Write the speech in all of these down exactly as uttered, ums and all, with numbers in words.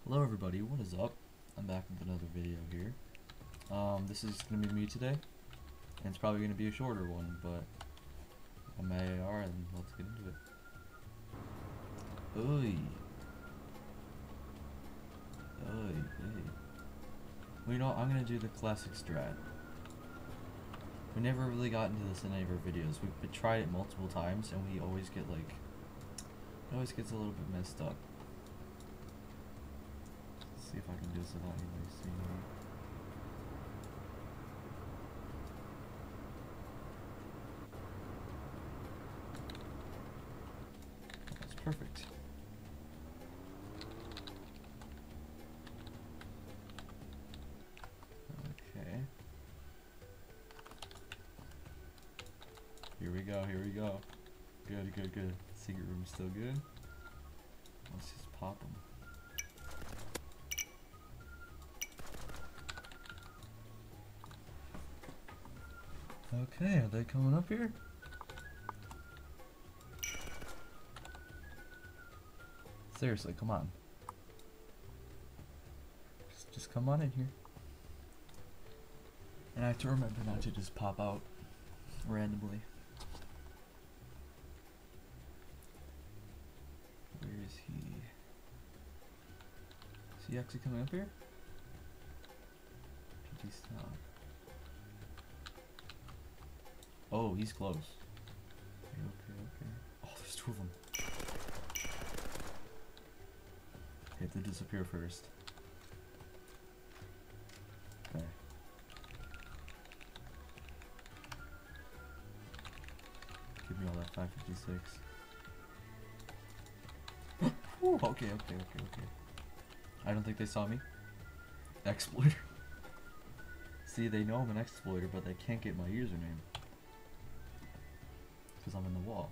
Hello everybody, what is up? I'm back with another video here. Um, this is going to be me today, and it's probably going to be a shorter one, but I'm A R and let's get into it. Oy. Oy, hey. Well, you know what, I'm going to do the classic strat. We never really got into this in any of our videos. We've tried it multiple times, and we always get like, it always gets a little bit messed up. See if I can do this without anybody seeing me. That's perfect. Okay. Here we go, here we go. Good, good, good. Secret room's still good. Let's just pop them. Okay, are they coming up here? Seriously, come on. Just, just come on in here. And I have to remember not to just pop out randomly. Where is he? Is he actually coming up here? P T stop. Oh, he's close. Okay, okay, okay. Oh, there's two of them. They have to disappear first. Okay. Give me all that five fifty-six. Ooh, okay, okay, okay, okay. I don't think they saw me. Exploiter. See, they know I'm an exploiter, but they can't get my username. Because I'm in the wall.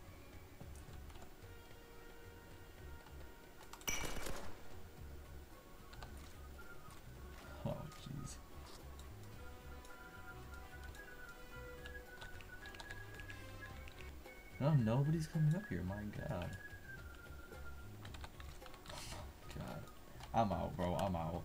Oh, jeez. No, nobody's coming up here, my god. God. I'm out, bro, I'm out.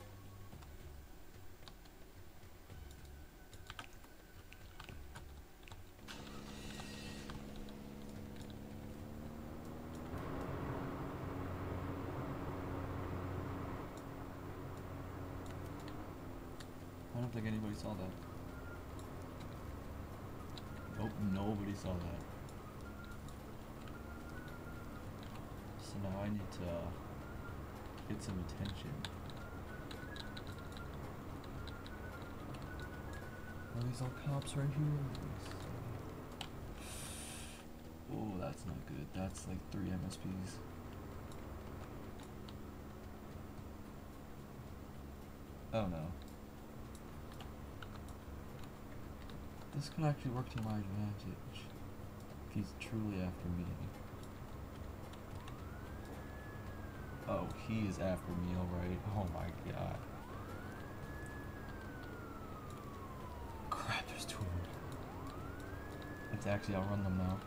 I don't think anybody saw that. Nope, nobody saw that. So now I need to uh, get some attention. Are these all cops right here? Oh, that's not good. That's like three M S Ps. Oh no. This could actually work to my advantage if he's truly after me. Oh, he is after me, alright. Oh my god. Crap, there's two of them. I have to actually outrun them now.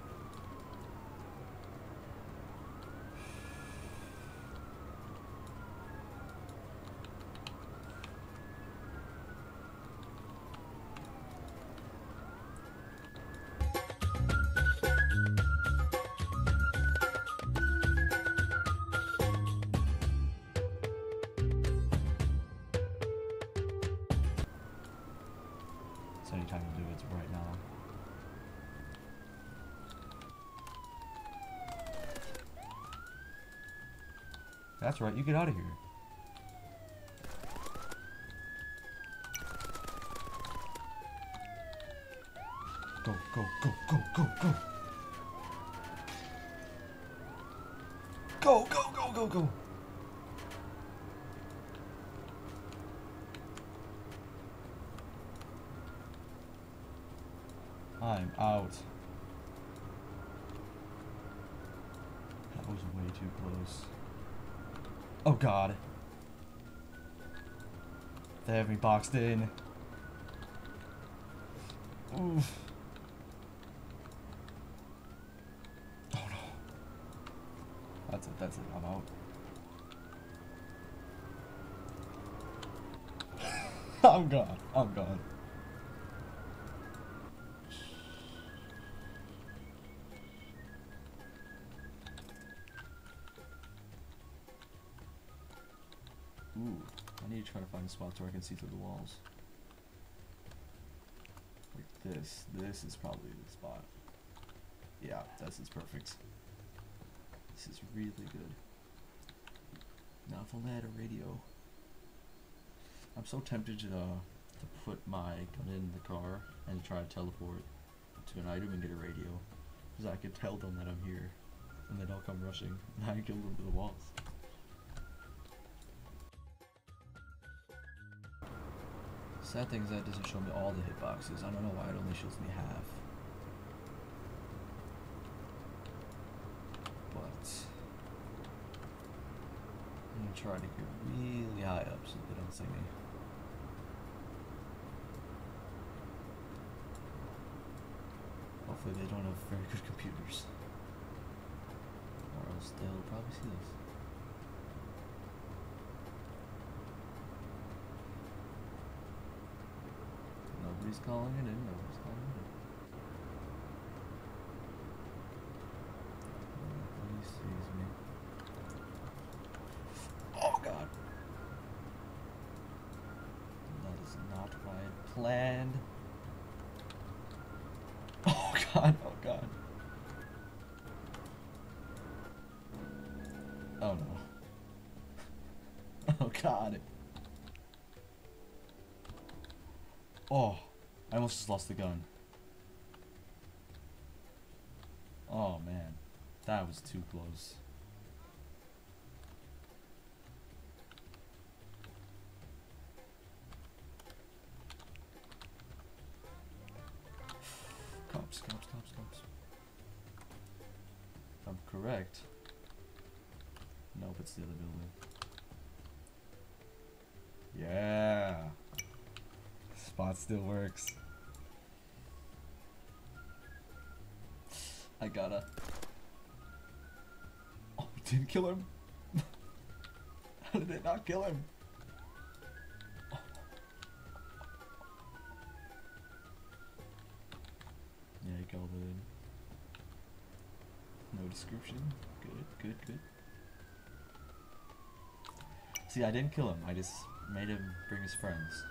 Any time to do it right now. That's right, you get out of here. Go, go, go, go, go, go. Go, go, go, go, go. I'm out. That was way too close. Oh god. They have me boxed in. Oof. Oh no. That's it, that's it, I'm out. I'm gone. I'm gone. Ooh, I need to try to find a spot where I can see through the walls. Like this. This is probably the spot. Yeah, this is perfect. This is really good. Now if only I had a radio. I'm so tempted to, uh, to put my gun in the car and try to teleport to an item and get a radio. Because I could tell them that I'm here. And they'd all come rushing. And I can kill them to the walls. Sad thing is that it doesn't show me all the hitboxes. I don't know why it only shows me half. But I'm gonna try to get really high up so they don't see me. Hopefully they don't have very good computers. Or else they'll probably see this. Nobody's calling it in, nobody's calling it in. Nobody sees me. Oh god! That is not what I had planned. Oh god, oh god. Oh no. Oh god. Oh, I almost just lost the gun. Oh man, that was too close. Cops, cops, cops, cops. If I'm correct. Nope, it's the other building. Yeah. Spot still works. I gotta. Oh, it didn't kill him. How did it not kill him? Oh. Yeah, I called it in. No description. Good, good, good. See, I didn't kill him. I just made him bring his friends.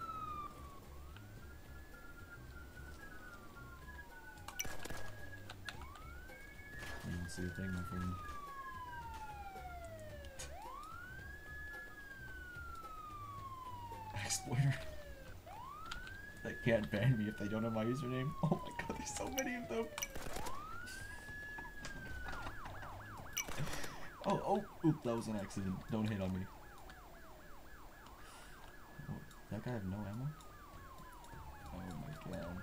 You didn't see a thing, my friend. Exploiter. They can't ban me if they don't have my username. Oh my god, there's so many of them. Oh, oh, oop, that was an accident. Don't hit on me. Oh, that guy have no ammo? Oh my god.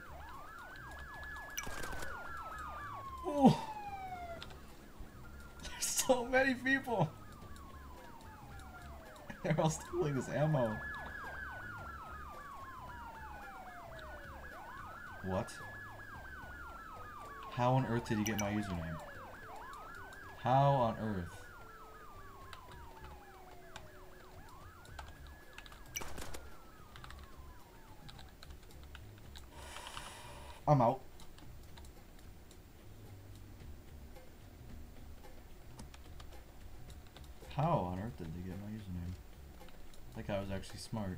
Oh! There's so many people! They're all stealing his ammo. What? How on earth did he get my username? How on earth? I'm out. How on earth did they get my username? That guy was actually smart.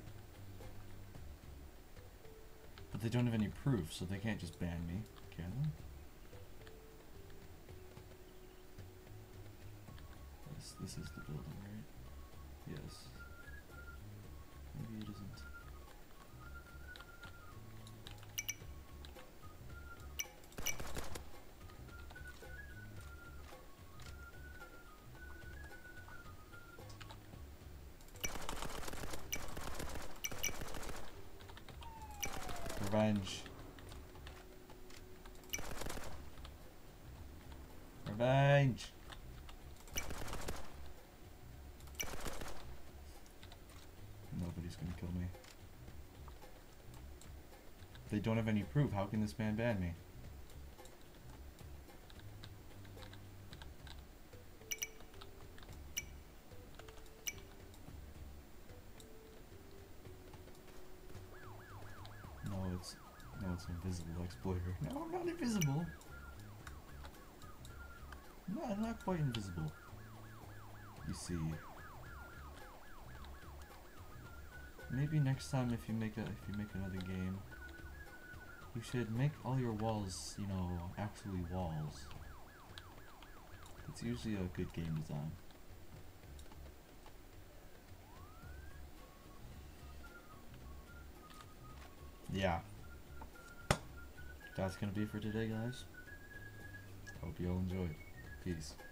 But they don't have any proof, so they can't just ban me, can they? This, this is the building, right? Yes. Maybe it isn't. Revenge. Revenge. Nobody's gonna kill me. They don't have any proof. How can this man ban me? it's no, it's invisible exploiter. No, I'm not invisible. No, I'm not quite invisible. You see. Maybe next time if you make a if you make another game, you should make all your walls, you know, actually walls. It's usually a good game design. Yeah. That's gonna be for today, guys. Hope you all enjoyed. Peace.